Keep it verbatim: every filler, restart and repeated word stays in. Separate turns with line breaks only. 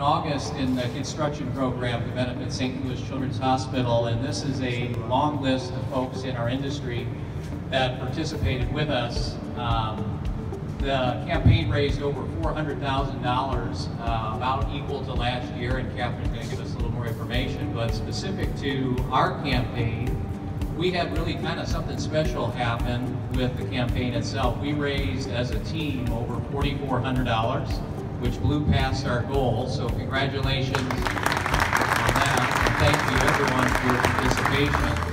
August in the Kidstruction program to benefit Saint Louis Children's Hospital, and this is a long list of folks in our industry that participated with us. Um, the campaign raised over four hundred thousand dollars, uh, about equal to last year, and Catherine's going to give us a little more information, but specific to our campaign, we had really kind of something special happen with the campaign itself. We raised as a team over four thousand four hundred dollars, which blew past our goal, so congratulations on that. And thank you everyone for your participation.